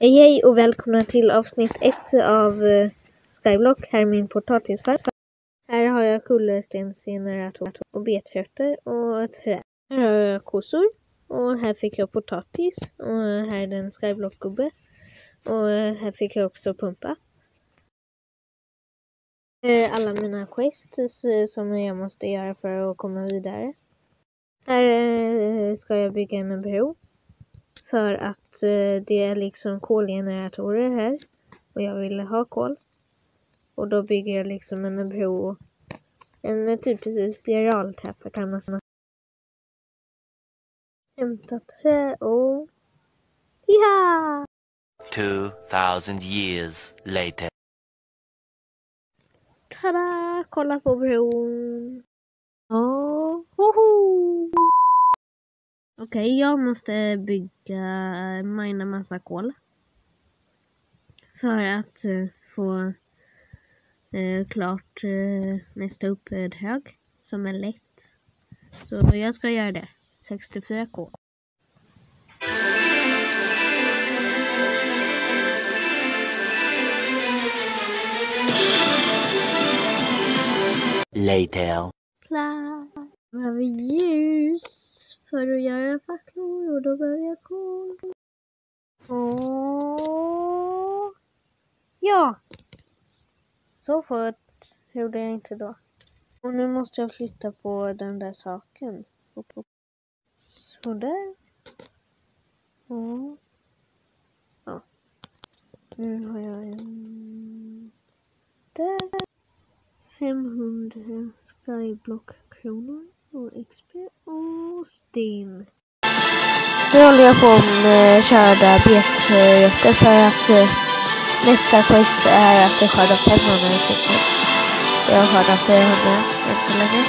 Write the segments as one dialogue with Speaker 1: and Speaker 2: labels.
Speaker 1: Hej och välkomna till avsnitt 1 av Skyblock. Här är min potatisfärg. Här har jag kullerstensgenerator och betrötter och ett träd. Här har jag kossor och här fick jag potatis och här är en Skyblock-gubbe. Och här fick jag också pumpa. Alla mina quests som jag måste göra för att komma vidare. Här ska jag bygga en bro. För att det är liksom kolgeneratorer här. Och jag ville ha kol. Och då bygger jag liksom en bro. En typ spiraltrappa kan man säga. Hämta trä och... Ja!
Speaker 2: 2000 years later.
Speaker 1: Tada! Kolla på bron. Hoho! Okej, jag måste mina massa kol. För att få klart nästa upphög som är lätt. Så jag ska göra det. 64K.
Speaker 2: Later.
Speaker 1: Klart. Jag behöver ljus för att göra facklor och då behöver jag kol. Ja! Så fort gjorde jag inte då. Och nu måste jag flytta på den där saken. Så där. Ja. Nu har jag en... Där. 500 Skyblock-kronor och XP och sten. Nu håller jag på med körda betrötter för att nästa quest är att jag skördar 500 stycken. Jag skördar 400 än så länge.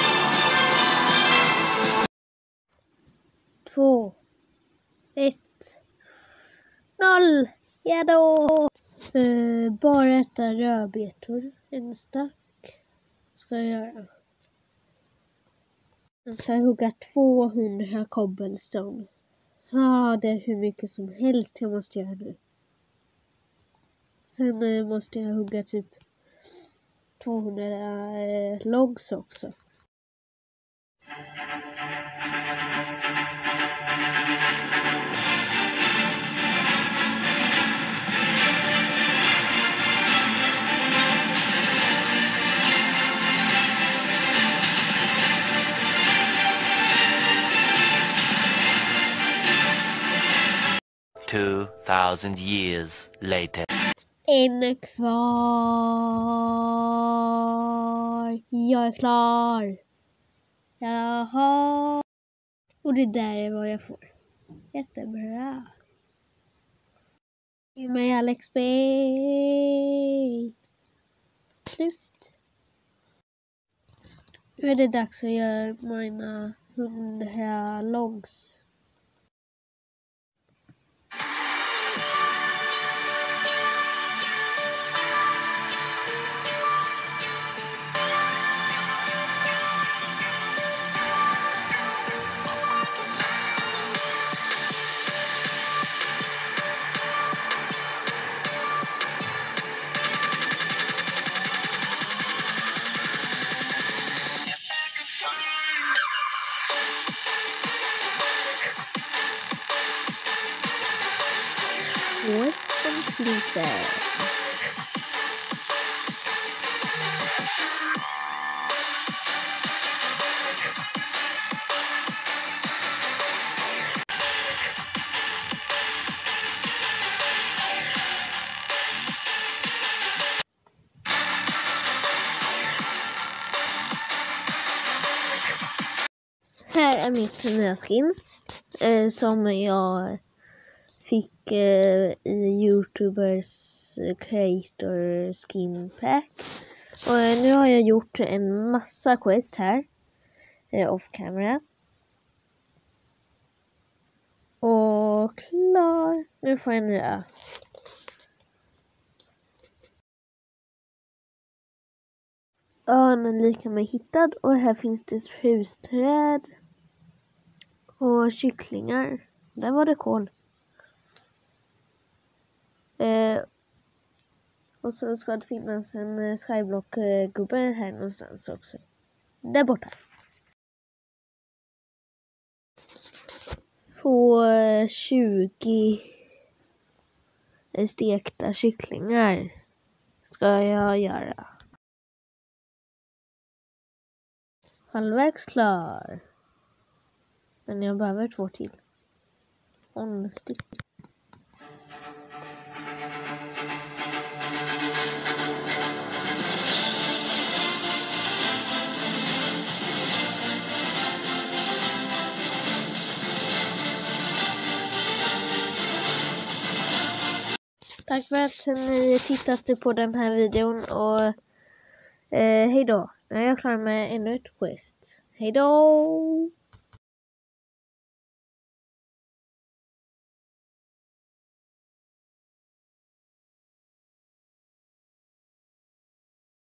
Speaker 1: 2 1 0. Ja då! Bara äta rödbetor. En stack ska jag göra. Sen ska jag hugga 200 cobblestone. Ja, det är hur mycket som helst jag måste göra nu. Sen måste jag hugga typ 200 logs också.
Speaker 2: Two 2000 years later.
Speaker 1: En kvar. Jag är klar. Jaha. Och det där är vad jag får. Jättebra. Ge mig Alex B. Slut. Nu är det dags att göra mina 100 logs. Quest completed. Här är mitt nya skin som jag fick i YouTubers creator skin pack. Och nu har jag gjort en massa quest här off camera. Och klar. Nu får jag en ö. Ön är lika med hittad och här finns det husträd och kycklingar. Där var det kol. Och så ska det finnas en skyblock-gubbe här någonstans också. Där borta. Få 20 stekta kycklingar ska jag göra. Halvvägs klar. Men jag behöver 2 till. Honesty. Tack för att ni tittade på den här videon och hej då. Nu är jag klar med ännu ett quest. Hej då!